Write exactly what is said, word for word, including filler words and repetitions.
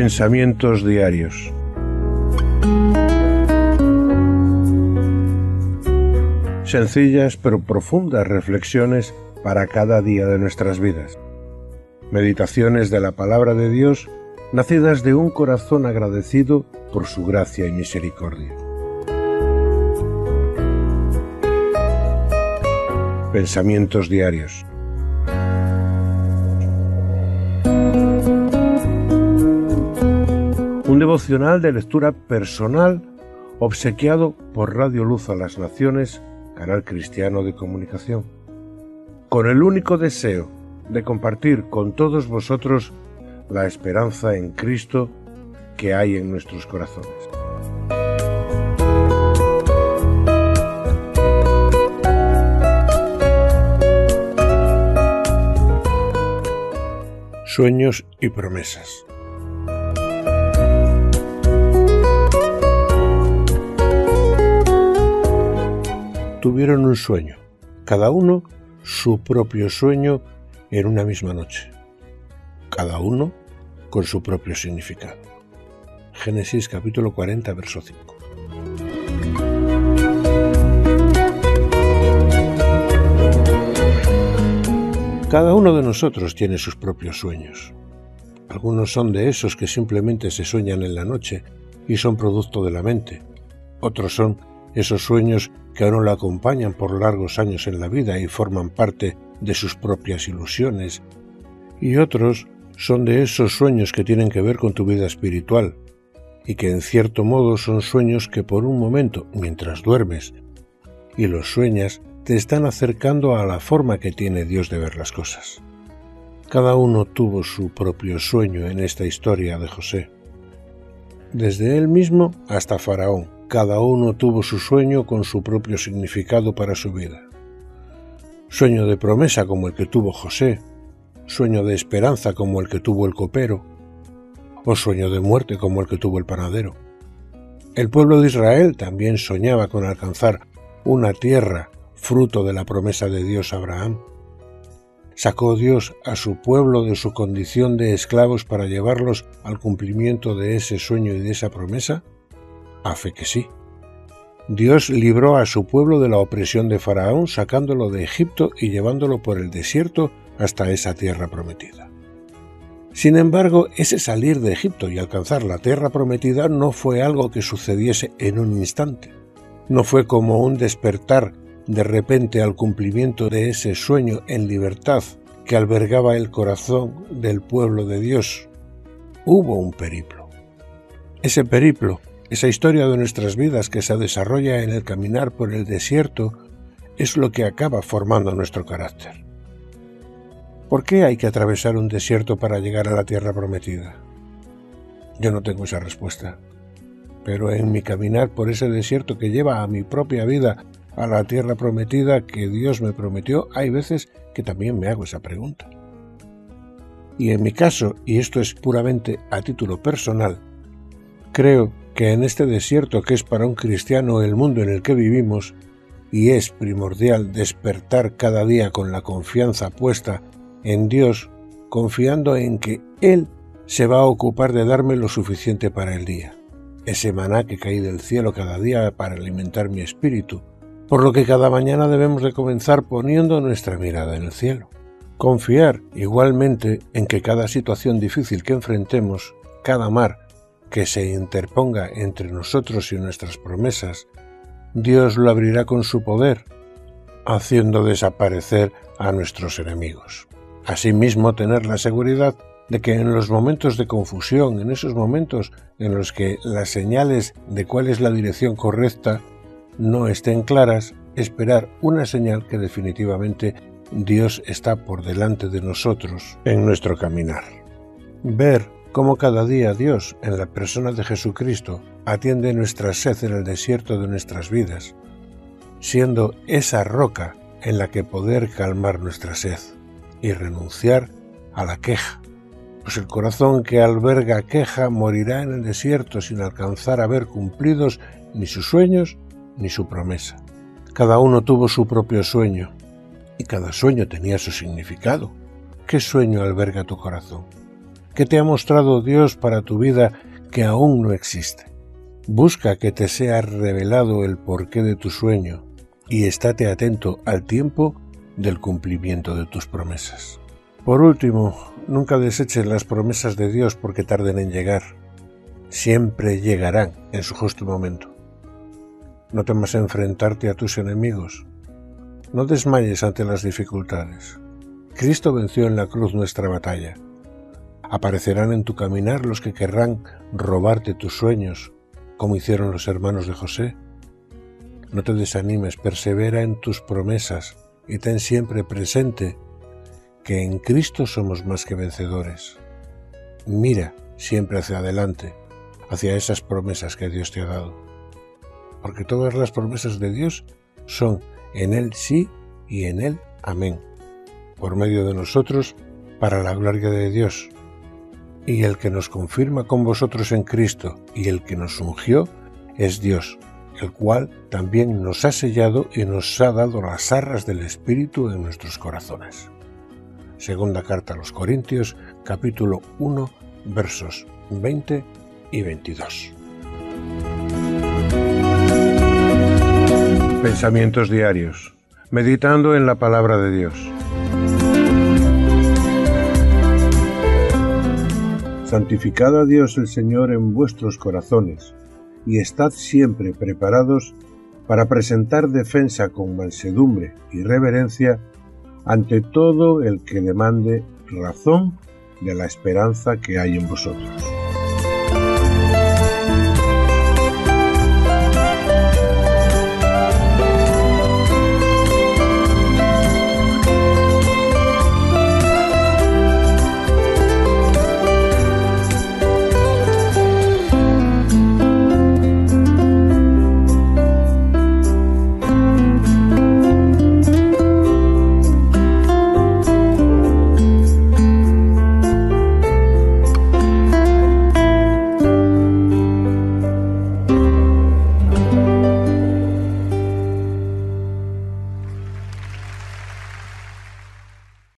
Pensamientos diarios. Sencillas pero profundas reflexiones para cada día de nuestras vidas. Meditaciones de la palabra de Dios, nacidas de un corazón agradecido por su gracia y misericordia. Pensamientos diarios. Un devocional de lectura personal obsequiado por Radio Luz a las Naciones, canal cristiano de comunicación, con el único deseo de compartir con todos vosotros la esperanza en Cristo que hay en nuestros corazones. Sueños y promesas. Tuvieron un sueño, cada uno su propio sueño en una misma noche, cada uno con su propio significado. Génesis capítulo cuarenta, verso cinco. Cada uno de nosotros tiene sus propios sueños. Algunos son de esos que simplemente se sueñan en la noche y son producto de la mente. Otros son esos sueños que a uno lo acompañan por largos años en la vida y forman parte de sus propias ilusiones. Y otros son de esos sueños que tienen que ver con tu vida espiritual y que en cierto modo son sueños que por un momento, mientras duermes y los sueñas, te están acercando a la forma que tiene Dios de ver las cosas. Cada uno tuvo su propio sueño en esta historia de José. Desde él mismo hasta Faraón, cada uno tuvo su sueño con su propio significado para su vida. Sueño de promesa como el que tuvo José, sueño de esperanza como el que tuvo el copero, o sueño de muerte como el que tuvo el panadero. El pueblo de Israel también soñaba con alcanzar una tierra fruto de la promesa de Dios a Abraham. ¿Sacó Dios a su pueblo de su condición de esclavos para llevarlos al cumplimiento de ese sueño y de esa promesa? A fe que sí. Dios libró a su pueblo de la opresión de Faraón, sacándolo de Egipto y llevándolo por el desierto hasta esa tierra prometida. Sin embargo, ese salir de Egipto y alcanzar la tierra prometida no fue algo que sucediese en un instante. No fue como un despertar de repente al cumplimiento de ese sueño en libertad que albergaba el corazón del pueblo de Dios. Hubo un periplo. Ese periplo, esa historia de nuestras vidas que se desarrolla en el caminar por el desierto, es lo que acaba formando nuestro carácter. ¿Por qué hay que atravesar un desierto para llegar a la tierra prometida? Yo no tengo esa respuesta, pero en mi caminar por ese desierto que lleva a mi propia vida a la tierra prometida que Dios me prometió, hay veces que también me hago esa pregunta. Y en mi caso, y esto es puramente a título personal, creo que en este desierto que es para un cristiano el mundo en el que vivimos, y es primordial despertar cada día con la confianza puesta en Dios, confiando en que Él se va a ocupar de darme lo suficiente para el día, ese maná que cae del cielo cada día para alimentar mi espíritu, por lo que cada mañana debemos de comenzar poniendo nuestra mirada en el cielo. Confiar igualmente en que cada situación difícil que enfrentemos, cada mar que se interponga entre nosotros y nuestras promesas, Dios lo abrirá con su poder, haciendo desaparecer a nuestros enemigos. Asimismo, tener la seguridad de que en los momentos de confusión, en esos momentos en los que las señales de cuál es la dirección correcta no estén claras, esperar una señal que definitivamente Dios está por delante de nosotros en nuestro caminar. Ver cómo cada día Dios, en la persona de Jesucristo, atiende nuestra sed en el desierto de nuestras vidas, siendo esa roca en la que poder calmar nuestra sed y renunciar a la queja. Pues el corazón que alberga queja morirá en el desierto sin alcanzar a ver cumplidos ni sus sueños ni su promesa. Cada uno tuvo su propio sueño, y cada sueño tenía su significado. ¿Qué sueño alberga tu corazón? ¿Qué te ha mostrado Dios para tu vida que aún no existe? Busca que te sea revelado el porqué de tu sueño y estate atento al tiempo del cumplimiento de tus promesas. Por último, nunca deseches las promesas de Dios porque tarden en llegar. Siempre llegarán en su justo momento. No temas enfrentarte a tus enemigos. No desmayes ante las dificultades. Cristo venció en la cruz nuestra batalla. Aparecerán en tu caminar los que querrán robarte tus sueños, como hicieron los hermanos de José. No te desanimes, persevera en tus promesas y ten siempre presente que en Cristo somos más que vencedores. Mira siempre hacia adelante, hacia esas promesas que Dios te ha dado. Porque todas las promesas de Dios son en Él sí y en Él amén, por medio de nosotros, para la gloria de Dios. Y el que nos confirma con vosotros en Cristo y el que nos ungió es Dios, el cual también nos ha sellado y nos ha dado las arras del Espíritu en nuestros corazones. Segunda carta a los Corintios, capítulo uno, versos veinte y veintidós. Pensamientos diarios. Meditando en la palabra de Dios. Santificad a Dios el Señor en vuestros corazones, y estad siempre preparados para presentar defensa con mansedumbre y reverencia ante todo el que demande razón de la esperanza que hay en vosotros.